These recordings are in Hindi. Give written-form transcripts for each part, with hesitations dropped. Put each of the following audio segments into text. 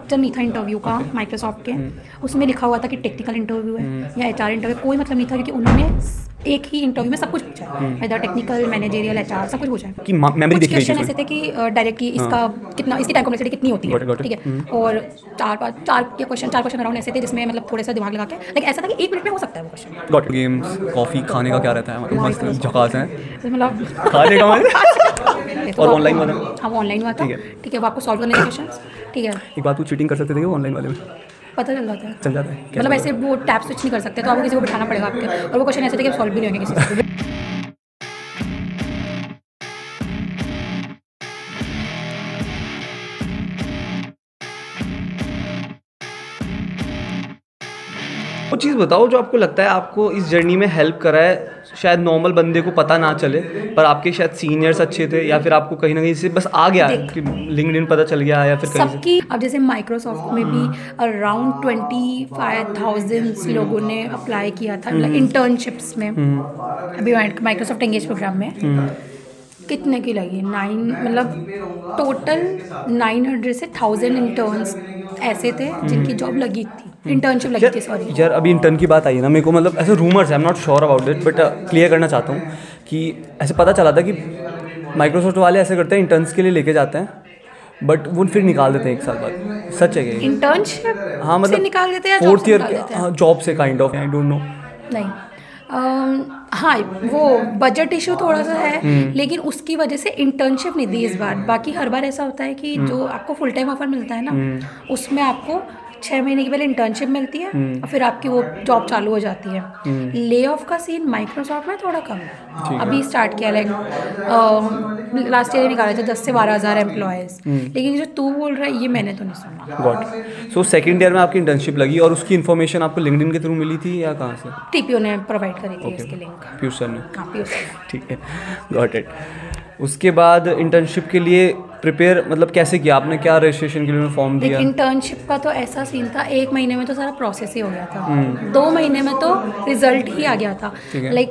स्ट्रक्चर नहीं था इंटरव्यू का माइक्रोसॉफ्ट के। उसमें लिखा हुआ था कि टेक्निकल इंटरव्यू है या एचआर इंटरव्यू, कोई मतलब नहीं था, क्योंकि उन्होंने एक ही इंटरव्यू में सब कुछ पूछा है, वेदर टेक्निकल, मैनेजरियल, एचआर, सब कुछ पूछा है। कि मेमोरी दिख रही क्वेश्चन ऐसे थे कि डायरेक्टली इसका कितना, इसकी टाइम कॉम्प्लेक्सिटी कितनी होती है, ठीक है। और चार क्वेश्चन अराउंड ऐसे थे जिसमें मतलब थोड़ा सा दिमाग लगा के, लाइक ऐसा था कि 1 मिनट में हो सकता है वो क्वेश्चन। गॉट। गेम्स, कॉफ़ी, खाने का क्या रहता है? मस्त झकास है मतलब खाने का। और ऑनलाइन वाला? हाँ, वो ऑनलाइन हुआ था, ठीक है। वो आपको सॉल्व करने के क्वेश्चंस, ठीक है। एक बात, वो चीटिंग कर सकते थे वो ऑनलाइन वाले में? पता चल जाता है, चल जाता है मतलब ऐसे वो टैब स्विच नहीं कर सकते, तो आपको किसी को बिठाना पड़ेगा आपके, और वो क्वेश्चन ऐसे थे कि सॉल्व भी नहीं होंगे किसी से। वो चीज़ बताओ जो आपको लगता है आपको इस जर्नी में हेल्प करा है, शायद नॉर्मल बंदे को पता ना चले, पर आपके शायद सीनियर्स अच्छे थे या फिर आपको कहीं ना कहीं से बस आ गया कि लिंक्डइन पता चल गया या फिर कहीं सबकी। अब जैसे माइक्रोसॉफ्ट में भी अराउंड 25,000 लोगों ने अप्लाई किया था, मतलब इंटर्नशिप्स में। अभी माइक्रोसॉफ्ट एंगेज प्रोग्राम में कितने की लगी? 9, मतलब टोटल 900 से 1000 इंटर्न्स ऐसे थे जिनकी जॉब लगी थी, इंटर्नशिप लगी थी, सॉरी। यार अभी इंटर्न की बात आई है ना, मेरे को मतलब ऐसे रूमर्स है, I am not sure about it, but clear करना चाहता हूँ कि ऐसे पता चला था कि माइक्रोसॉफ्ट वाले ऐसे करते हैं, इंटर्न्स के लिए लेके जाते हैं, बट वो फिर निकाल देते हैं 1 साल बाद। सच है क्या? इंटर्नशिप हाँ, मतलब निकाल देते हैं, 4th ईयर जॉब से kind of, I don't know. नहीं, हाँ, वो बजट इशू थोड़ा सा है, लेकिन उसकी वजह से इंटर्नशिप नहीं दी इस बार। बाकी हर बार ऐसा होता है कि जो आपको फुल टाइम ऑफर मिलता है ना, उसमें आपको 6 महीने की पहले इंटर्नशिप मिलती है और फिर आपकी वो जॉब चालू हो जाती है। ले ऑफ का सीन माइक्रोसॉफ्ट में थोड़ा कम है, अभी स्टार्ट किया, लाइक लास्ट ईयर निकाले थे 10 से 12,000 एम्प्लॉयज़, लेकिन जो तू बोल रहा है ये मैंने तो नहीं सुना। गॉट। सो सेकंड ईयर में आपकी इंटर्नशिप लगी और उसकी इन्फॉर्मेशन आपको लिंक्डइन के थ्रू मिली थी या कहाँ से? टीपीओ ने प्रोवाइड करी थी इसकी लिंक। पीयूष सर ने? हाँ, पीयूष सर। ठीक है, गॉट इट। उसके बाद इंटर्नशिप के लिए प्रिपेयर मतलब कैसे किया आपने? क्या रजिस्ट्रेशन के लिए फॉर्म दिया? इंटर्नशिप का तो ऐसा सीन था, 1 महीने में तो सारा प्रोसेस ही हो गया था, 2 महीने में तो रिजल्ट ही आ गया था। लाइक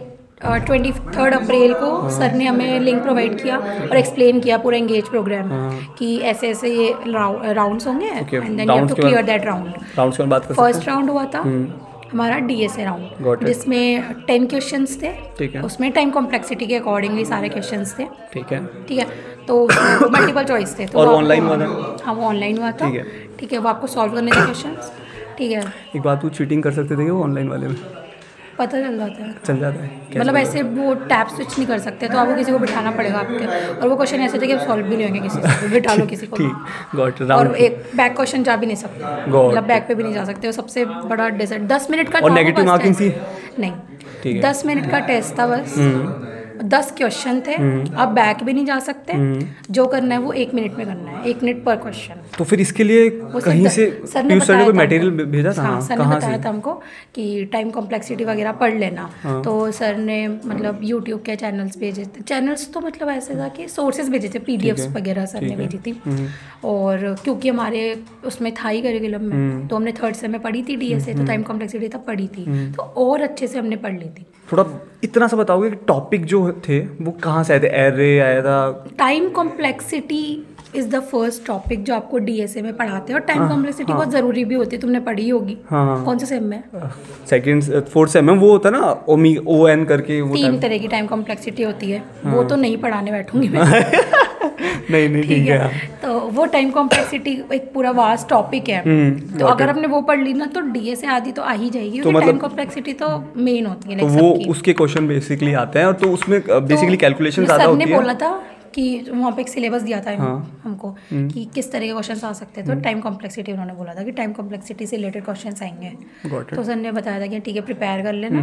23 अप्रैल को सर ने हमें लिंक प्रोवाइड किया और एक्सप्लेन किया पूरा एंगेज प्रोग्राम कि ऐसे ऐसे ये राउंड्स होंगे and then you have to clear that round. Rounds की बात कर सकते हैं। फर्स्ट राउंड हुआ था हमारा डीएसए राउंड, जिसमें 10 क्वेश्चंस थे, ठीक है। उसमें टाइम कॉम्प्लेक्सिटी के अकॉर्डिंगली सारे क्वेश्चंस थे, ठीक है, ठीक है। तो मल्टीपल चॉइस थे, तो और ऑनलाइन हुआ था? हाँ, वो ऑनलाइन हुआ था, ठीक है। वो आपको सॉल्व करने के क्वेश्चंस, ठीक है। एक बात, वो चीटिंग कर सकते थे वो ऑनलाइन वाले में? पता चल जाता है, चल जाता है, मतलब ऐसे वो टैब स्विच नहीं कर सकते, तो आपको किसी को बिठाना पड़ेगा आपके, और वो क्वेश्चन ऐसे थे कि सॉल्व भी नहीं होंगे किसी से, बिठा लो किसी को। ठीक, गॉट। और एक बैक क्वेश्चन जा भी नहीं सकते, मतलब बैक पे भी नहीं जा सकते, वो सबसे बड़ा डिसएडवांटेज। 10 मिनट का और नेगेटिव मार्किंग थी? नहीं, 10 मिनट का टेस्ट था बस, 10 क्वेश्चन थे। आप बैक भी नहीं जा सकते, जो करना है वो 1 मिनट में करना है, 1 मिनट पर क्वेश्चन। तो फिर इसके लिए कहीं से सर ने कोई मटेरियल भेजा था? हाँ, सर ने बताया था हमको कि टाइम कॉम्प्लेक्सिटी वगैरह पढ़ लेना। तो सर ने मतलब यूट्यूब के चैनल्स भेजे थे, चैनल्स तो मतलब ऐसे था कि सोर्सेज भेजे थे, पीडीएफ्स वगैरह सर ने भेजी थी। और क्योंकि हमारे उसमें था ही करिकुलम में, तो हमने 3rd सेम में पढ़ी थी डीएसए, तो टाइम कॉम्प्लेक्सिटी तब पढ़ी थी, तो और अच्छे से हमने पढ़ ली थी। थोड़ा इतना सा बताओगे कि टॉपिक जो थे वो कहाँ से आए थे? एरे आया था? Time complexity is the first topic जो आपको डीएसए में पढ़ाते हैं, और टाइम कॉम्प्लेक्सिटी बहुत ज़रूरी भी होती है, तुमने पढ़ी होगी। कौन से सेम में? 2nd 4th सेम में वो होता है ना, ON करके, वो 3 तरह की टाइम कॉम्प्लेक्सिटी होती है, वो तो नहीं पढ़ाने बैठूंगी मैं। नहीं ठीक है। तो वो टाइम कॉम्प्लेक्सिटी एक पूरा वास्ट टॉपिक है, तो अगर आपने वो पढ़ ली ना तो डीएसए आदि तो आ ही जाएगी, क्योंकि टाइम कॉम्प्लेक्सिटी तो मेन होती है। तो वो उसके क्वेश्चन बेसिकली आते हैं, और तो उसमें बेसिकली कैलकुलेशन ज़्यादा होती है। सर ने बोला था कि वहाँ पे एक सिलेबस दिया था हमको कि किस तरह के क्वेश्चन आ सकते हैं, तो टाइम कॉम्प्लेक्सिटी उन्होंने बोला था कि टाइम कॉम्प्लेक्सिटी से रिलेटेड क्वेश्चन आएंगे। तो सर ने बताया था कि ठीक है, प्रिपेयर कर लेना।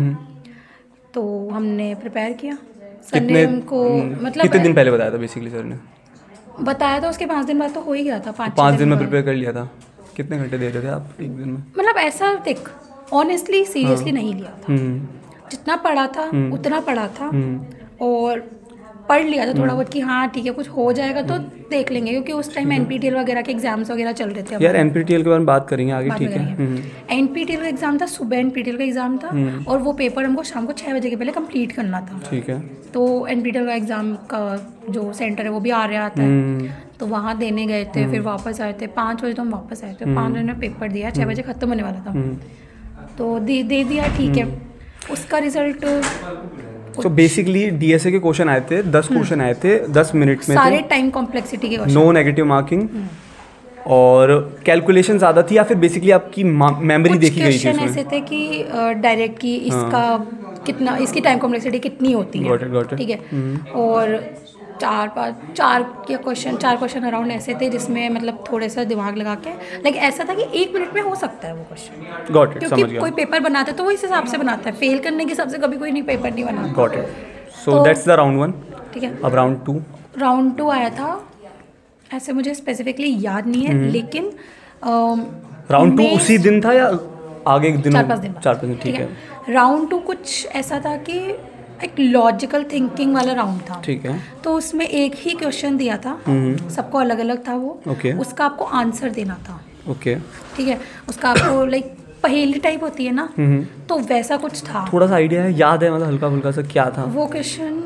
तो हमने प्रिपेयर किया। सर ने हमको मतलब कितने दिन पहले बताया था? बेसिकली सर ने बताया था उसके 5 दिन बाद तो हो ही गया था। 5 दिन में प्रिपेयर कर लिया था? कितने घंटे दे रहे थे आप 1 दिन में? मतलब ऐसा देख, ऑनेस्टली सीरियसली नहीं लिया था, जितना पढ़ा था उतना पढ़ा था, और पढ़ लिया था थोड़ा बहुत कि हाँ ठीक है कुछ हो जाएगा तो देख लेंगे, क्योंकि उस टाइम NPTEL वगैरह के एग्जाम्स वगैरह चल रहे थे यार। NPTEL के बारे में बात करेंगे आगे, ठीक है। NPTEL का एग्जाम था, सुबह NPTEल का एग्जाम था और वो पेपर हमको शाम को 6 बजे के पहले कंप्लीट करना था, ठीक है। तो NPTEL का एग्जाम का जो सेंटर है वो भी आ रहा आता है, तो वहाँ देने गए थे, फिर वापस आए थे 5 बजे, तो हम वापस आए थे 5 बजे में पेपर दिया, 6 बजे ख़त्म होने वाला था, तो दे दिया, ठीक है। उसका रिजल्ट तो बेसिकली DSA के क्वेश्चन आए थे, 10 क्वेश्चन आए थे, 10 मिनट में सारे टाइम कॉम्प्लेक्सिटी के क्वेश्चन, नो नेगेटिव मार्किंग और कैलकुलेशन ज़्यादा थी, या फिर बेसिकली आपकी मेमोरी देखी गई थी? क्वेश्चन ऐसे थे कि डायरेक्ट की इसका कितना, इसकी टाइम कॉम्प्लेक्सिटी कितनी होती है, ठीक है। और चार क्वेश्चन अराउंड ऐसे थे जिसमें मतलब थोड़े सा दिमाग लगा के, लाइक ऐसा था कि 1 मिनट में हो सकता है वो क्वेश्चन, क्योंकि कोई पेपर बनाता है तो वो इस हिसाब से बनाता है, फेल करने के हिसाब से कभी कोई नहीं पेपर नहीं बनाता। Got it. So that's the round 1, ठीक है। अब राउंड 2 आया था, ऐसे मुझे स्पेसिफिकली याद नहीं है, लेकिन राउंड 2 उसी दिन था या आगे एक दिन? 4-5 दिन, ठीक है। राउंड 2 कुछ ऐसा था कि एक लॉजिकल थिंकिंग वाला राउंड था, ठीक है। तो उसमें एक ही क्वेश्चन दिया था, सबको अलग अलग था वो, उसका आपको आंसर देना था, ओके, ठीक है। उसका आपको लाइक पहेली टाइप होती है ना, तो वैसा कुछ था। थोड़ा सा आइडिया है, याद है मतलब हल्का फुल्का सा क्या था वो क्वेश्चन?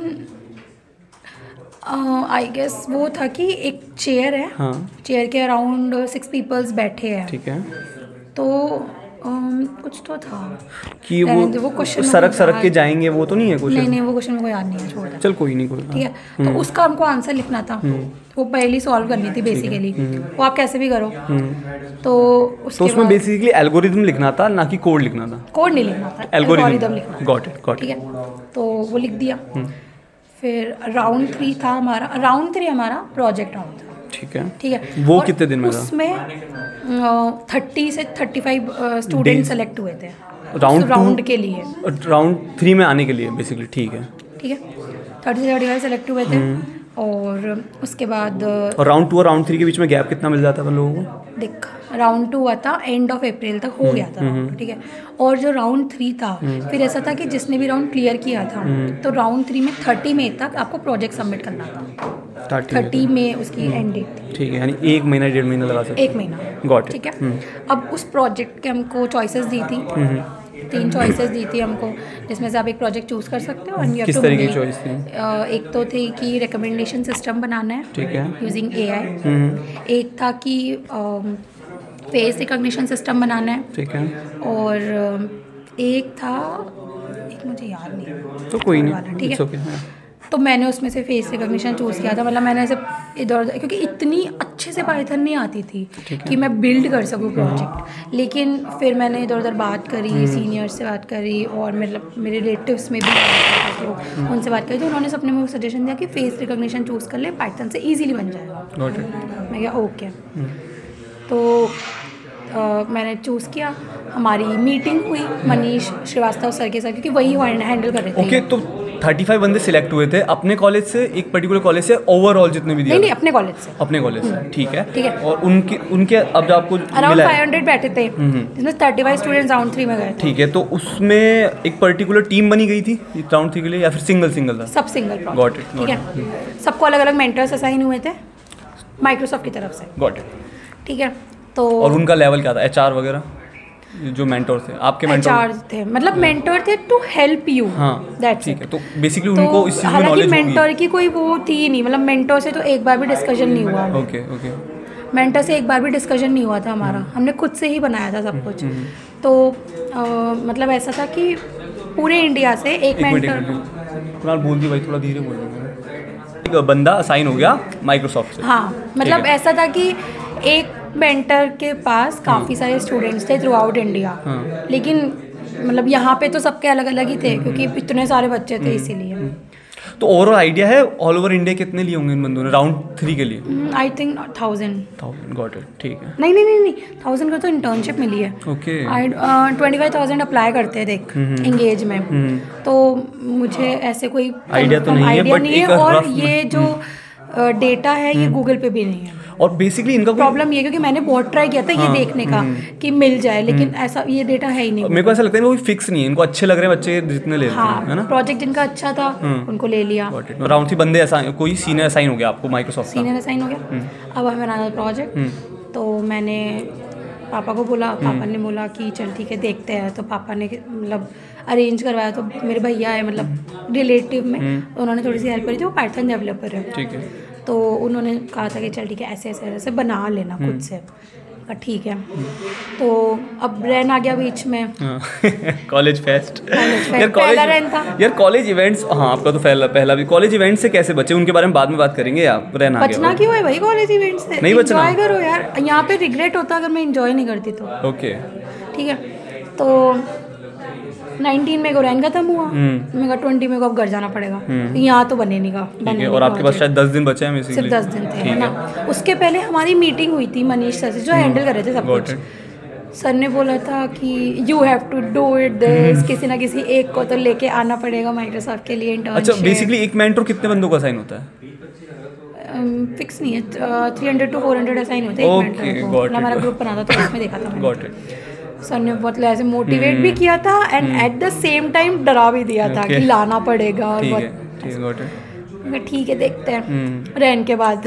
आई गेस वो था कि एक चेयर है, चेयर के अराउंड 6 पीपल्स बैठे हैं, ठीक है। तो कुछ तो था कि वो क्वेश्चन सरक के जाएंगे, वो तो नहीं है क्वेश्चन? नहीं वो क्वेश्चन मेरे को याद नहीं है, छोड़ दे। चल कोई नहीं, कोई, ठीक है। तो उसका हमको आंसर लिखना था, वो पहली सॉल्व करनी थी बेसिकली, वो आप कैसे भी करो। तो उसमें बेसिकली एल्गोरिदम लिखना था, ना कि कोड लिखना था? कोड नहीं लिखना था, एल्गोरिदम लिखना। गॉट इट, ठीक है। तो वो लिख दिया। फिर राउंड 3 था हमारा, प्रोजेक्ट राउंड था, ठीक है। वो कितने दिन में था? उसमें 30 से 35 स्टूडेंट सेलेक्ट हुए थे राउंड के लिए, राउंड 3 में आने के लिए बेसिकली, ठीक है। 30 से 35 सेलेक्ट हुए थे। और उसके बाद राउंड 2 और राउंड 3 के बीच में गैप कितना मिल जाता है लोगों को? देख, राउंड 2 आता एंड ऑफ अप्रैल तक हो गया था, ठीक है। और जो राउंड 3 था, फिर ऐसा था कि जिसने भी राउंड क्लियर किया था, तो राउंड 3 में 30 मई तक आपको प्रोजेक्ट सबमिट करना था। 30 मई उसकी एंड डेट थी, ठीक है। यानी 1 महीना 1.5 महीना लगा सकते? 1 महीना, गॉट, ठीक है। अब उस प्रोजेक्ट के हमको चॉइसेस दी थी, 3 चॉइसेस दी थी हमको, जिसमें से आप एक प्रोजेक्ट चूज कर सकते हो। किस तरह की चॉइस थी? एक तो थी कि रिकमेंडेशन सिस्टम बनाना है, ठीक है, यूजिंग AI। एक था कि फेस रिकॉग्निशन सिस्टम बनाना है, ठीक है। और एक था, एक मुझे याद नहीं है, तो कोई नहीं, ठीक है। तो मैंने उसमें से फेस रिकॉग्निशन चूज़ किया था, मतलब मैंने ऐसे इधर उधर, क्योंकि इतनी अच्छे से पाइथन नहीं आती थी कि मैं बिल्ड कर सकूँ प्रोजेक्ट। लेकिन फिर मैंने इधर उधर बात करी, सीनियर से बात करी, और मतलब मेरे रिलेटिव्स में भी तो उनसे बात करी, तो उन्होंने सबने मुझे सजेशन दिया कि फेस रिकॉग्निशन चूज़ कर ले, पाइथन से ईजिली बन जाएगा। मैं क्या ओके। तो मैंने चूज़ किया, हमारी मीटिंग हुई मनीष श्रीवास्तव सर के साथ, क्योंकि वही हैंडल कर रहे थे। ओके, तो 35 बंदे सिलेक्ट हुए थे अपने कॉलेज से, एक पर्टिकुलर कॉलेज से, ओवरऑल जितने भी दिए? नहीं, अपने कॉलेज से। अपने कॉलेज से, ठीक है। और उनके अब जो आपको अराउंड 500 बैठे थे, जिसमें 35 स्टूडेंट्स राउंड 3 में गए, ठीक है। तो उसमें एक पर्टिकुलर टीम बनी गई थी राउंड 3 के लिए, या फिर सिंगल था? सब सिंगल, गॉट इट, ठीक है। सबको अलग अलग मेंटर्स असाइन हुए थे माइक्रोसॉफ्ट की तरफ से, गॉट इट, ठीक है। तो और उनका लेवल क्या था? HR वगैरह जो मेंटोर थे आपके? HR थे, मतलब मेंटोर थे टू हेल्प यू, दैट्स ठीक है। तो बेसिकली उनको इस चीज़ में नॉलेज होगी। मेंटोर की कोई वो थी नहीं, मतलब मेंटोर से तो एक बार भी डिस्कशन नहीं हुआ। ओके। मेंटर से एक बार भी डिस्कशन नहीं हुआ था हमारा, हमने खुद से ही बनाया था सब कुछ। तो मतलब ऐसा था कि पूरे इंडिया से एक मेंटर। कुणाल बोल दी भाई, थोड़ा धीरे बोल। एक बंदा असाइन हो गया माइक्रोसॉफ्ट से, हाँ, मतलब ऐसा था कि एक मेंटर के पास काफ़ी सारे स्टूडेंट्स थे थ्रू आउट इंडिया, लेकिन मतलब यहाँ पे तो सबके अलग अलग ही थे, क्योंकि इतने सारे बच्चे थे इसीलिए। तो ओवरऑल आइडिया है ऑल ओवर इंडिया कितने लिए होंगे इन बंदों ने राउंड 3 के लिए? I think 1000। गॉट इट, ठीक है। नहीं 1000 का तो इंटर्नशिप मिली है। ओके। 25,000 अप्लाई करते हैं, देख, एंगेज में। तो मुझे ऐसे कोई आइडिया तो नहीं है, और ये जो डेटा है ये गूगल पे भी नहीं है। और बेसिकली इनका प्रॉब्लम ये क्योंकि मैंने बहुत ट्राई किया था ये देखने का कि मिल जाए, लेकिन ऐसा ये डेटा है ही नहीं। मेरे को ऐसा लगता है कोई फिक्स नहीं है, इनको अच्छे लग रहे हैं बच्चे जितने ले लेते हैं, है ना। प्रोजेक्ट जिनका अच्छा था उनको ले लिया। राउंड थी बंदे ऐसा कोई सीनियर असाइन हो गया आपको माइक्रोसॉफ्ट सीनियर असाइन हो गया। अब हमें बनाना प्रोजेक्ट, तो मैंने पापा को बोला, पापा ने बोला कि चल ठीक है देखते हैं। तो पापा ने मतलब अरेंज करवाया, तो मेरे भैया है मतलब रिलेटिव में, उन्होंने थोड़ी सी हेल्प करी थी, वो पाइथन डेवलपर है। ठीक है। तो उन्होंने कहा था कि चल ठीक है ऐसे ऐसे ऐसे बना लेना खुद से। ठीक है। तो अब रैन आ गया बीच में, कॉलेज फेस्ट। यार पहला रैन था यार। कॉलेज इवेंट्स, हाँ आपका तो पहला भी। कॉलेज इवेंट से कैसे बचे, उनके बारे में बाद में बात करेंगे। आप रैन आ गया, बचना क्यों है भाई कॉलेज इवेंट से? नहीं बचना, एंजॉय करो यार। यहाँ पे रिग्रेट होता अगर मैं एंजॉय नहीं करती तो। ओके ठीक है। तो 19 में को रैन खत्म हुआ, मेरे को 20 में को अब घर जाना पड़ेगा, यहाँ तो बने नहीं का। और आपके पास शायद 10 दिन बचे हैं, सिर्फ 10 दिन थे, है ना। उसके पहले हमारी मीटिंग हुई थी मनीष सर से, जो हैंडल कर रहे थे सब कुछ। सर ने बोला था कि you have to do it this, किसी ना किसी एक को तो लेके आना पड़ेगा माइक्रोसॉफ्ट के लिए इंटर्नशिप। अच्छा, बेसिकली एक मेंटर कितने बंदों का साइन होता है? फिक्स नहीं है, 300 to 400 असाइन होते हैं एक मेंटर को। हमारा ग्रुप बना था तो उसमें देखा था मैंने। सर ने बहुत ऐसे मोटिवेट भी किया था and at the same time डरा भी दिया था कि लाना पड़ेगा। और ठीक है देखते हैं रैन के बाद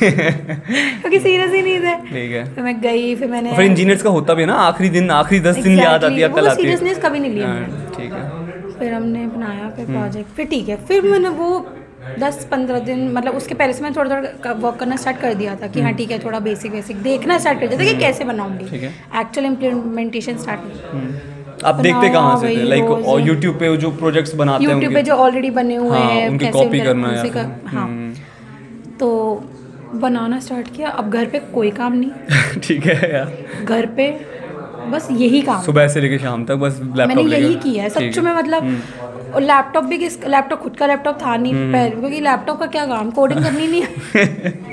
क्योंकि सीरियस ही नहीं थे। ठीक है। फिर मैं गई, फिर मैंने फिर इंजीनियर्स का होता भी है ना, आखिरी 10 दिन याद आती है, कल आती है। सीरियसनेस कभी नहीं लिया। ठीक है। फिर हमने बनाया फिर प्रोजेक्ट, फिर ठीक है। फिर मैंने वो 10-15 दिन मतलब उसके पहले से मैं थोड़ा थोड़ा वर्क करना स्टार्ट कर दिया था कि हाँ ठीक है, थोड़ा बेसिक देखना स्टार्ट कर दिया था कि कैसे बनाऊंगी। एक्चुअल इम्प्लीमेंटेशन स्टार्ट नहीं। आप देखते कहाँ से थे? लाइक यूट्यूब पे जो प्रोजेक्ट्स बनाते हैं, यूट्यूब पे जो ऑलरेडी बने हुए हैं, उनकी कॉपी करना है। हाँ, तो बनाना स्टार्ट किया। अब घर पे कोई काम नहीं ठीक है यार, घर पे बस यही काम, सुबह से लेकर शाम तक बस लैपटॉप मैंने यही किया है सच में। मतलब और लैपटॉप भी लैपटॉप खुद का लैपटॉप था नहीं पहले, क्योंकि लैपटॉप का क्या काम, कोडिंग करनी नहीं है।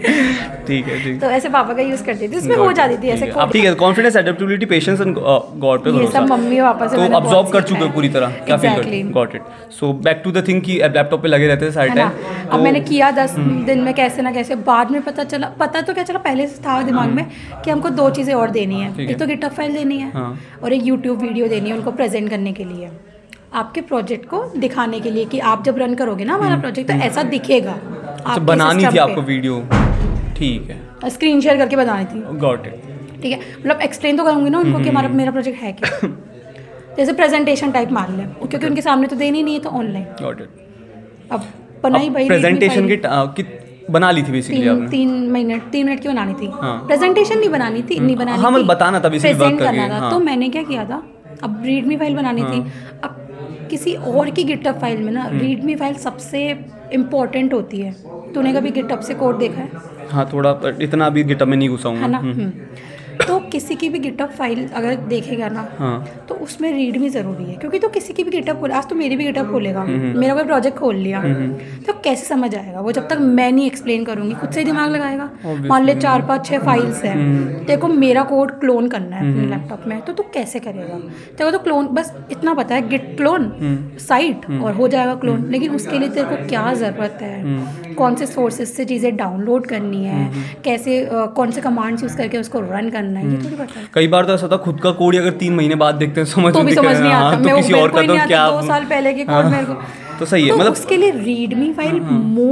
ठीक है। तो ऐसे पापा का यूज करती थी, उसमें हो जाती थी ऐसे। ठीक है। Confidence, adaptability, patience and god पे ये सब मम्मी और पापा से मैंने अब्सॉर्ब कर चुके हो पूरी तरह। क्या फील करते हैं? Got it. So back to the thing कि लैपटॉप पे लगे रहते थे सारे टाइम। अब मैंने किया 10 दिन में कैसे ना कैसे, बाद में पता तो क्या चला, पहले से था दिमाग में कि हमको 2 चीज़ें और देनी है। एक तो गिटहब फाइल देनी है और एक यूट्यूब वीडियो देनी है उनको प्रेजेंट करने के लिए, आपके प्रोजेक्ट को दिखाने के लिए कि आप जब रन करोगे ना हमारा प्रोजेक्ट तो ऐसा दिखेगा। तो बनानी थी आपको वीडियो? ठीक है। स्क्रीन शेयर करके बनानी थी। Got it. ठीक है। मतलब एक्सप्लेन तो करूँगी ना उनको कि हमारा मेरा प्रोजेक्ट है क्या। जैसे प्रेजेंटेशन टाइप मान लें, क्योंकि उनके सामने तो देनी नहीं है तो ऑनलाइन। Got it. अब बनाई भाई प्रेजेंटेशन की बना ली थी बेसिकली आपने? 3 मिनट की बनानी थी। प्रेजेंटेशन नहीं बनानी थी, नहीं बनानी थी, बताना था, प्रेजेंट करना था। तो मैंने क्या किया था, अब रीडमी फाइल बनानी थी। अब किसी और की गिटहब फाइल में ना रीडमी फाइल सबसे इम्पोर्टेंट होती है। तूने कभी गिटहब से कोड देखा है? हाँ थोड़ा, इतना भी गिटहब में नहीं घुसा हूँ, है ना। तो किसी की भी गिटहब फाइल अगर देखेगा ना तो उसमें रीडमी ज़रूरी है, क्योंकि तो किसी की भी गिटहब खोले, आज तो मेरी भी गिटहब खोलेगा, मेरा कोई प्रोजेक्ट खोल लिया तो कैसे समझ आएगा वो, जब तक मैं नहीं एक्सप्लेन करूँगी, खुद से ही दिमाग लगाएगा। मान ले 4-5-6 फाइल्स हैं, तेरे को मेरा कोड क्लोन करना है अपने लैपटॉप में, तो तू कैसे करेगा? तेरे को तो क्लोन बस इतना पता है, गिट क्लोन साइट और हो जाएगा क्लोन, लेकिन उसके लिए तेरे को क्या ज़रूरत है, कौन से सोर्सेज से चीज़ें डाउनलोड करनी है, कैसे कौन से कमांड्स यूज़ करके उसको रन करना है, ये थोड़ी पता है। कई बार तो ऐसा होता खुद का कोड अगर 3 महीने बाद देखते हैं समझ तो भी समझ नहीं आता, तो किसी और का तो क्या 2 साल पहले के कोड मेरे को तो सही है। तो मतलब उसके लिए रीडमी फाइल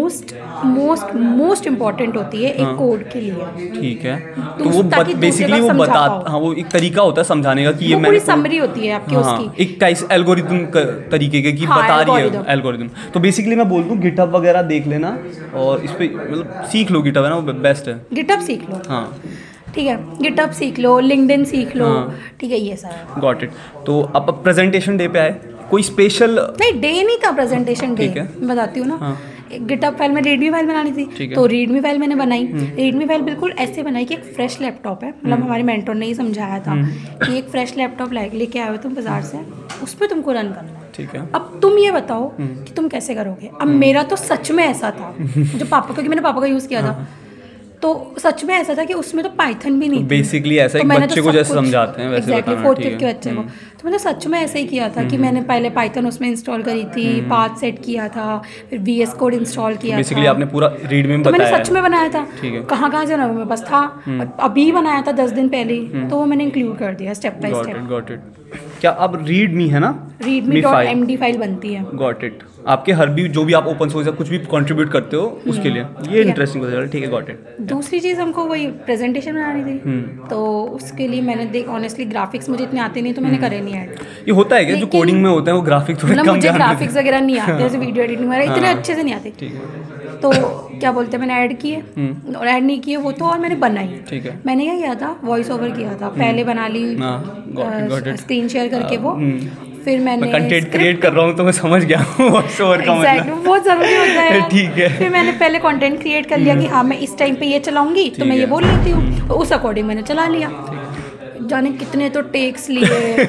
मोस्ट इम्पोर्टेंट होती है एक कोड के लिए। ठीक है। तो वो बेसिकली वो बता, हाँ वो एक तरीका होता है समझाने का कि ये पूरी समरी होती है आपकी उसकी, एक टाइप एल्गोरिथम तरीके के कि बता रही है एल्गोरिथम। तो बेसिकली मैं बोल दूं गिटहब वगैरह देख लेना और इस पे मतलब सीख लो, गिटहब है ना वो बेस्ट है, गिटहब सीख लो। हाँ ठीक है, गिटहब सीख लो, लिंक्डइन सीख लो। ठीक है, ये सारा गॉट इट। तो अब प्रेजेंटेशन डे पे आए, कोई स्पेशल? नहीं, डे नहीं था, प्रेजेंटेशन डे बताती हूँ ना। गिटहब फाइल में रीडमी फाइल बनानी थी, तो रीडमी फाइल मैंने बनाई। रीडमी फाइल बिल्कुल ऐसे बनाई कि एक फ्रेश लैपटॉप है, मतलब हमारे मेंटर ने ही समझाया था कि एक फ्रेश लैपटॉप लेके आए हो तुम बाजार से, उस पर तुमको रन करना है। ठीक है। अब तुम ये बताओ कि तुम कैसे करोगे। अब मेरा तो सच में ऐसा था जो पापा, क्योंकि मैंने पापा का यूज़ किया था, तो सच में ऐसा था कि उसमें तो पाइथन भी नहीं थी। बेसिकली ऐसा एक बच्चे को जैसे समझाते हैं वैसे एग्जैक्टली, 4th 5th के बच्चे को। तो मैंने सच में ऐसे ही किया था कि मैंने पहले पाइथन उसमें इंस्टॉल करी थी, पाथ सेट किया था, फिर VS कोड इंस्टॉल किया बेसिकली था। आपने पूरा रीड में तो मैंने बताया सच में बनाया था, ठीक है। कहाँ जाना मेरे पास था, अभी बनाया था 10 दिन पहले ही, तो वो मैंने इंक्लूड कर दिया step by step. Got it. क्या अब रीड मी है ना, readme.md फाइल बनती है। Got it. आपके हर भी जो भी आप ओपन सोर्स या कुछ भी कंट्रीब्यूट करते हो उसके लिए ये इंटरेस्टिंग हो जाएगा, ठीक है, गॉट इट। दूसरी चीज़ हमको वही प्रेजेंटेशन बनानी थी, तो उसके लिए मैंने देख ऑनेस्टली ग्राफिक्स मुझे इतने आते नहीं, तो मैंने करे नहीं ऐड। ये होता है क्या जो कोडिंग में होते हैं वो ग्राफिक थोड़े मतलब कम मुझे ध्यान ग्राफिक्स वगैरह नहीं आते, जैसे वीडियो एडिटिंग वगैरह इतने अच्छे से नहीं आते। ठीक है। तो क्या बोलते हैं, मैंने ऐड किए और ऐड नहीं किए वो तो, और मैंने बनाई। ठीक है। मैंने क्या किया था, वॉइस ओवर किया था, पहले बना ली स्क्रीन शेयर करके वो, फिर मैंने कंटेंट क्रिएट कर रहा हूँ तो मैं समझ गया वॉइस ओवर का मतलब बहुत ज़रूरी होता है ठीक है। फिर मैंने पहले कंटेंट क्रिएट कर लिया कि हाँ मैं इस टाइम पे ये चलाऊंगी, तो मैं ये बोल लेती हूँ, तो उस अकॉर्डिंग मैंने चला लिया। जाने कितने तो टेक्स लिए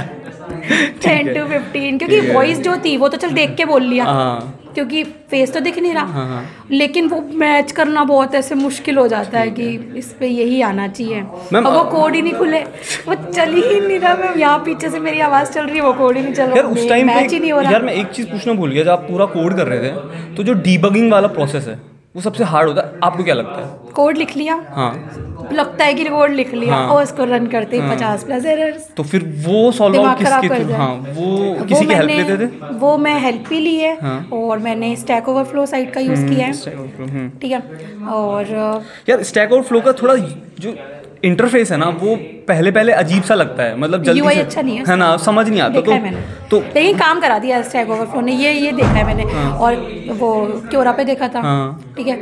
10 to 15, क्योंकि वॉइस जो थी वो तो चल देख के बोल लिया, क्योंकि फेस तो दिख नहीं रहा, लेकिन वो मैच करना बहुत ऐसे मुश्किल हो जाता है कि इस पे यही आना चाहिए, और वो कोड ही नहीं खुले, वो चल ही नहीं रहा। मैं यहाँ पीछे से मेरी आवाज़ चल रही है, वो कोड ही नहीं चल रहा, उस टाइम मैच ही नहीं हो रहा। यार मैं एक चीज़ पूछना भूल गया, जब आप पूरा कोड कर रहे थे तो जो डीबगिंग वाला प्रोसेस है वो सबसे हार्ड होता है, आपको क्या लगता है? कोड लिख लिया, लगता है कि कोड लिख लिया, और उसको रन करते ही 50+ एरर्स, तो फिर वो सॉल्व आउट किसके थ्रू? वो किसी की हेल्प लेते थे? वो मैं हेल्प ही ली है, और मैंने स्टैक ओवरफ्लो साइट का यूज़ किया है, ठीक है। और यार स्टैक ओवरफ्लो का थोड़ा जो इंटरफेस है ना वो पहले अजीब सा लगता है, मतलब जल्दी UI से अच्छा नहीं है ना, समझ नहीं आता। तो लेकिन काम करा दिया स्टैक ओवरफ्लो ने, ये देखा है मैंने, और वो क्योरा पे देखा था, ठीक है।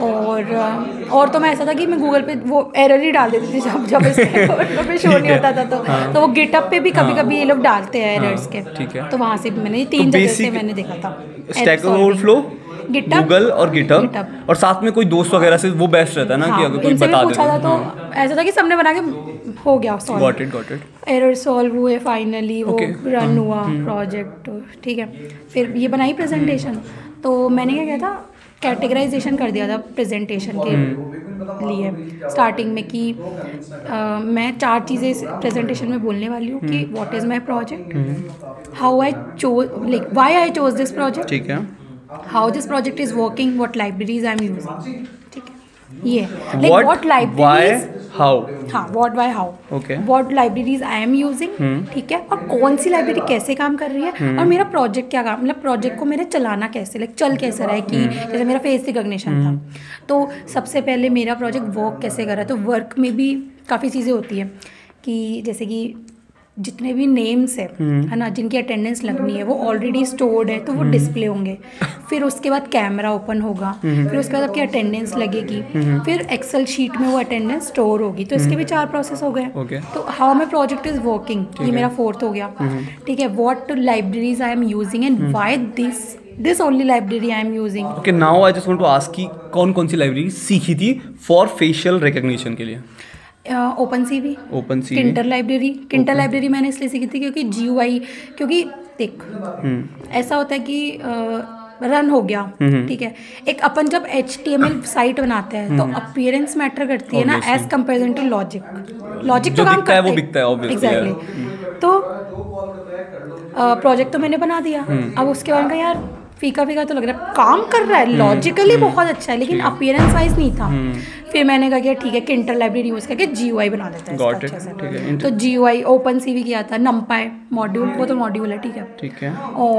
और तो मैं ऐसा था कि मैं गूगल पे वो एरर ही डाल देती थी जब स्टैक ओवरफ्लो पे शो नहीं होता था, तो वो गिटअप पे भी कभी ये लोग डालते हैं एरर्स के, ठीक है। तो वहाँ से मैंने 3 जगह से मैंने देखा था स्टैक ओवरफ्लो, गूगल और गिटहब, और साथ में कोई दोस्त वगैरह से वो बेस्ट रहता है ना, कि अगर कोई बता दे पूछा था तो ऐसा था कि सबने बना के हो गया solve, got it. Error solve हुए फाइनली, वो रन हुआ प्रोजेक्ट, ठीक है। फिर ये बनाई प्रेजेंटेशन, तो मैंने क्या किया था, कैटेगराइजेशन कर दिया था प्रेजेंटेशन के लिए स्टार्टिंग में, कि मैं 4 चीज़ें प्रेजेंटेशन में बोलने वाली हूँ, कि what is my project, how I chose, like why I chose this project, ठीक है, how this project is working, what libraries I am using, ठीक है। ये like what libraries, why, how, हाँ what why how, okay, what libraries I am using, ठीक है, और कौन सी लाइब्रेरी कैसे काम कर रही है, और मेरा प्रोजेक्ट क्या काम, मतलब प्रोजेक्ट को मेरे चलाना कैसे, लाइक चल कैसे रहा है, कि जैसे मेरा फेस रिकॉग्निशन था, तो सबसे पहले मेरा प्रोजेक्ट वर्क कैसे कर रहा है। तो वर्क में भी काफ़ी चीज़ें होती है, कि जैसे कि जितने भी नेम्स है ना, जिनकी अटेंडेंस लगनी है वो ऑलरेडी स्टोर्ड है, तो वो डिस्प्ले होंगे। फिर उसके बाद कैमरा ओपन होगा, फिर उसके बाद आपकी अटेंडेंस लगेगी, फिर एक्सेल शीट में वो अटेंडेंस स्टोर होगी। तो इसके भी 4 प्रोसेस हो गए। तो how my project is working, ये मेरा 4th हो गया, ठीक है। What libraries I am using and why this only library I am using. Okay, now I just want to ask कि कौन सी लाइब्रेरी सीखी थी फॉर फेशियल रिकॉग्निशन के लिए? OpenCV, किंटर लाइब्रेरी मैंने इसलिए सीखी थी क्योंकि GUI, क्योंकि देख ऐसा होता है कि रन हो गया, ठीक है। एक अपन जब HTML साइट बनाते हैं तो अपीयरेंस मैटर करती है ना, एज कंपेरिजन टू लॉजिक तो काम करता है, वो दिखता है ऑब्वियसली। एग्जैक्टली। तो प्रोजेक्ट तो मैंने बना दिया, अब उसके बाद का यार फीका तो लग रहा है, काम कर रहा है, लॉजिकली बहुत अच्छा है, लेकिन अपीयरेंस वाइज नहीं था। फिर मैंने कहा कि ठीक है, किंटर लाइब्रेरी यूज़ करके GUI बना देता है इसका अच्छे से। तो GUI OpenCV किया था, NumPy मॉड्यूल, वो तो मॉड्यूल है, ठीक है।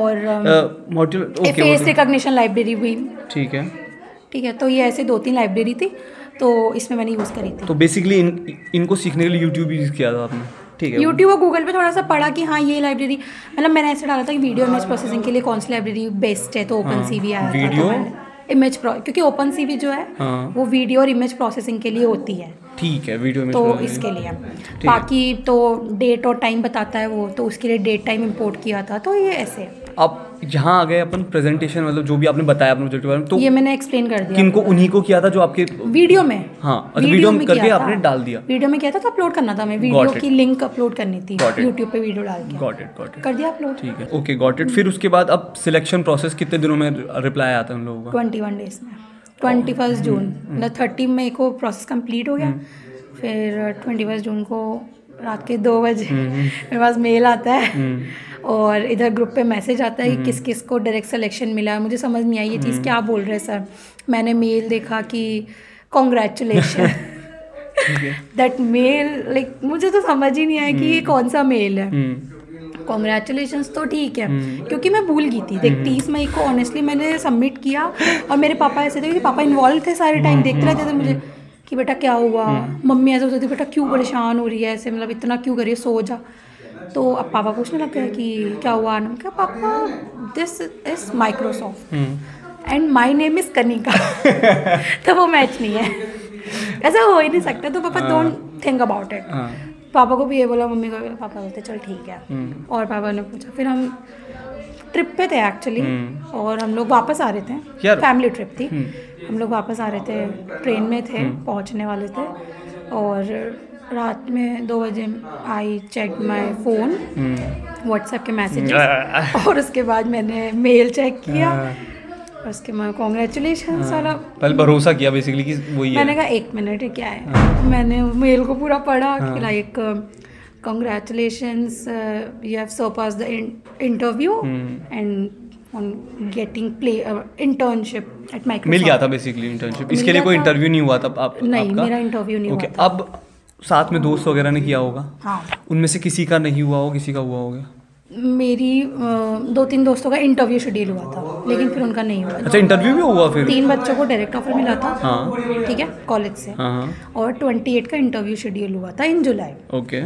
और मॉड्यूल फेस रिकॉग्निशन लाइब्रेरी भी, ठीक है। तो ये ऐसे 2-3 लाइब्रेरी थी, तो इसमें मैंने यूज़ करी थी। तो बेसिकली इनको सीखने के लिए यूट्यूब यूज़ किया था आपने, ठीक है। यूट्यूब और गूगल पे थोड़ा सा पढ़ा कि हाँ ये लाइब्रेरी, मतलब मैंने ऐसे डाला था कि वीडियो इमेज प्रोसेसिंग के लिए कौन सी लाइब्रेरी बेस्ट है, तो OpenCV आया था। वीडियो इमेज क्योंकि OpenCV जो है वो वीडियो और इमेज प्रोसेसिंग के लिए होती है, ठीक है, वीडियो इमेज तो इसके लिए। बाकी तो डेट और टाइम बताता है वो, तो उसके लिए डेट टाइम इंपोर्ट किया था। तो ये ऐसे अब यहाँ आ गए अपन प्रेजेंटेशन, मतलब जो भी आपने बताया अपने प्रोजेक्ट के बारे में, तो ये मैंने एक्सप्लेन कर दिया। किनको? उन्हीं को किया था जो आपके वीडियो में, हाँ वीडियो में करके आपने डाल दिया। वीडियो में किया था, तो अपलोड करना था, मैं वीडियो की लिंक अपलोड करनी थी यूट्यूब पे, वीडियो डाल के। गॉट इट कर दिया अपलोड, ठीक है, ओके, गॉट इट। फिर उसके बाद अब सिलेक्शन प्रोसेस कितने दिनों में रिप्लाई आता है उन लोगों का? 21 डेज में। 21 जून, मतलब 30 मई को प्रोसेस कंप्लीट हो गया। फिर 21 जून को रात के 2 बजे मेरे पास मेल आता है और इधर ग्रुप पे मैसेज आता है कि किस किस को डायरेक्ट सिलेक्शन मिला है। मुझे समझ नहीं आई ये चीज़ क्या बोल रहे हैं सर। मैंने मेल देखा कि कॉन्ग्रेचुलेशन दैट मेल, लाइक मुझे तो समझ ही नहीं आया कि ये कौन सा मेल है। कॉन्ग्रेचुलेशंस तो ठीक है, क्योंकि मैं भूल गई थी। देख 30 मई को ऑनेस्टली मैंने सबमिट किया और मेरे पापा ऐसे थे कि पापा इन्वॉल्व थे सारे टाइम, देखते रहते थे मुझे कि बेटा क्या हुआ। मम्मी ऐसे होती थी बेटा क्यों परेशान हो रही है ऐसे, मतलब इतना क्यों करिए, सो जा। तो अब पापा पूछने लग गए कि क्या हुआ। मैंने कहा पापा this is Microsoft and my name is Kanika तो वो मैच नहीं है, ऐसा हो ही नहीं सकता। तो पापा डोंट थिंक अबाउट इट। पापा को भी ये बोला, मम्मी को भी, पापा बोलते चल ठीक है। और पापा ने पूछा, फिर हम ट्रिप पे थे एक्चुअली और हम लोग वापस आ रहे थे, फैमिली ट्रिप थी। हम लोग वापस आ रहे थे, ट्रेन में थे, पहुंचने वाले थे और रात में 2 बजे I check my phone, WhatsApp के मैसेजेस और उसके बाद मैंने मेल चेक किया। उसके बाद कॉन्ग्रेचुलेशन साला, पहले भरोसा किया बेसिकली कि वही है। मैंने कहा 1 मिनट ही क्या है। मैंने मेल को पूरा पढ़ा कि like congratulations you have surpassed the interview and on getting internship at Microsoft. मिल गया था बेसिकली इंटर्नशिप, इसके लिए कोई इंटरव्यू नहीं हुआ था आप? नहीं, मेरा इंटरव्यू नहीं हुआ था। अब साथ में दोस्त वगैरह ने किया होगा, हाँ, उनमें से किसी का नहीं हुआ हो, किसी का हुआ होगा? मेरी 2-3 दोस्तों का इंटरव्यू शेड्यूल हुआ था लेकिन फिर उनका नहीं हुआ। अच्छा, इंटरव्यू भी हुआ फिर? 3 बच्चों को डायरेक्ट ऑफर मिला था, हाँ, ठीक है, कॉलेज से। हाँ, और 28 का इंटरव्यू शेड्यूल हुआ था इन जुलाई। ओके,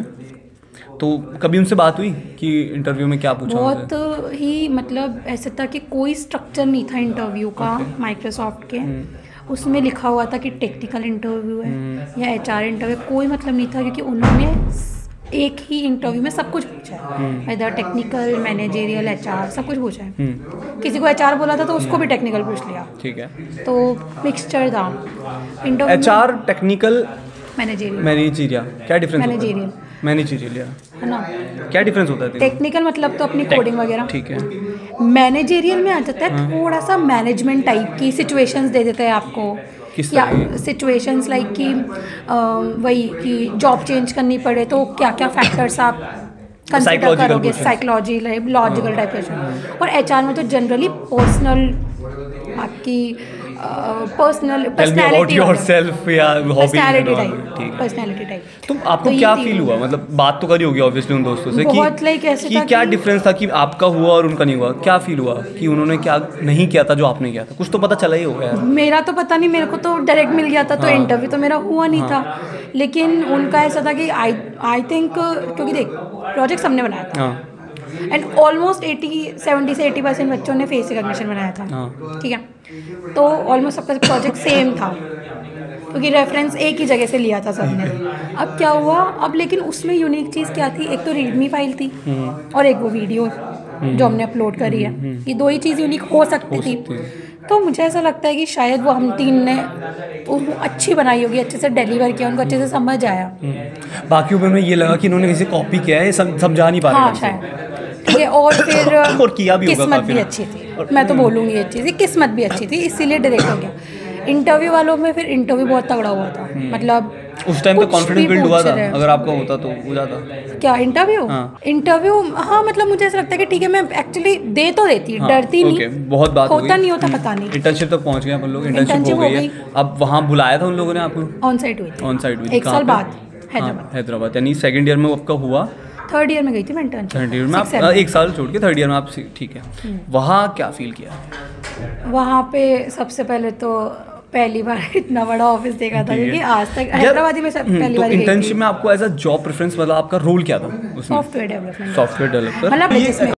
तो कभी उनसे बात हुई कि इंटरव्यू में क्या पूछा? बहुत ही मतलब ऐसा था कि कोई स्ट्रक्चर नहीं था इंटरव्यू का माइक्रोसॉफ्ट के। उसमें लिखा हुआ था कि टेक्निकल इंटरव्यू है या HR इंटरव्यू, कोई मतलब नहीं था, क्योंकि उन्होंने एक ही इंटरव्यू में सब कुछ पूछा है, इधर टेक्निकल, मैनेजेरियल, HR सब कुछ पूछा है। किसी को HR बोला था तो उसको भी टेक्निकल पूछ लिया, ठीक है, तो मिक्सचर था इंटरव्यू। HR, टेक्निकल, मैनेजेरियल, क्या डिफरेंस? मैनेजेरियल है ना, क्या डिफरेंस होता है? टेक्निकल मतलब तो अपनी कोडिंग वगैरह, ठीक है। मैनेजेरियल में आ जाता है थोड़ा सा मैनेजमेंट टाइप की सिचुएशंस दे देते हैं आपको, या सिचुएशंस लाइक कि वही कि जॉब चेंज करनी पड़े तो क्या क्या फैक्टर्स आप कंसिडर करोगे, साइकोलॉजी लॉजिकल टाइप के। और HR में तो जनरली पर्सनल, आपकी पर्सनैलिटी टाइप। तो आपको क्या फील हुआ? मतलब बात तो करी होगी ऑब्वियसली उन दोस्तों से बहुत लाइक ऐसे कि क्या डिफरेंस था कि आपका हुआ और उनका नहीं हुआ? क्या फील हुआ कि उन्होंने क्या नहीं किया था जो आपने किया था? कुछ तो पता चला ही होगा यार। मेरा तो पता नहीं, मेरे को तो डायरेक्ट मिल गया था, तो इंटरव्यू तो मेरा हुआ नहीं था। लेकिन उनका ऐसा था कि आई थिंक, क्योंकि देख प्रोजेक्ट सबने बनाया था एंड ऑलमोस्ट 70 से 80% बच्चों ने फेस रिकग्निशन बनाया था, ठीक है, तो ऑलमोस्ट सबका प्रोजेक्ट सेम था क्योंकि रेफरेंस एक ही जगह से लिया था सबने। अब क्या हुआ, अब लेकिन उसमें यूनिक चीज़ क्या थी, एक तो रीडमी फाइल थी और एक वो वीडियो जो हमने अपलोड करी है, ये 2 ही चीज़ यूनिक हो सकती थी। तो मुझे ऐसा लगता है कि शायद वो हम 3 ने अच्छी बनाई होगी, अच्छे से डिलीवर किया, उनको अच्छे से समझ आया। बाकी ऊपर में ये लगा कि इन्होंने किसी कॉपी किया है, समझा नहीं पा रहे। हाँ शायद, ठीक है। और फिर और किया भी किस्मत भी अच्छी थी, मैं तो बोलूँगी ये चीज़, किस्मत भी अच्छी थी, इसीलिए डायरेक्ट हो गया। इंटरव्यू वालों में फिर इंटरव्यू बहुत तगड़ा हुआ था, मतलब उस टाइम तो कॉन्फिडेंस बिल्ड हुआ था, अगर आपका होता तो हो जाता। क्या इंटरव्यू? इंटरव्यू हाँ, मतलब मुझे ऐसा लगता है कि ठीक है, मैं एक्चुअली दे तो देती, डरती नहीं। बहुत बात होता नहीं होता पता नहीं। इंटर्नशिप तक पहुंच गए अपन लोग, इंटर्नशिप हो गई। अब वहाँ बुलाया था उन लोगों ने आपको? ऑन साइट हुई थी 1 साल बाद हैदराबाद, यानी सेकंड ईयर में आपका हुआ? 3rd ईयर में गई थी मैं इंटर्नशिप। 3rd ईयर में आप 1 साल छोड़ के 3rd ईयर में आप, ठीक है। वहाँ क्या फील किया? वहाँ पे सबसे पहले तो पहली बार इतना बड़ा ऑफिस देखा था, क्योंकि आज तक हैदराबादी में पहली बार। इंटर्नशिप में आपको एज अ जॉब प्रेफरेंस, मतलब आपका रोल क्या था? Software development, software developer. मतलब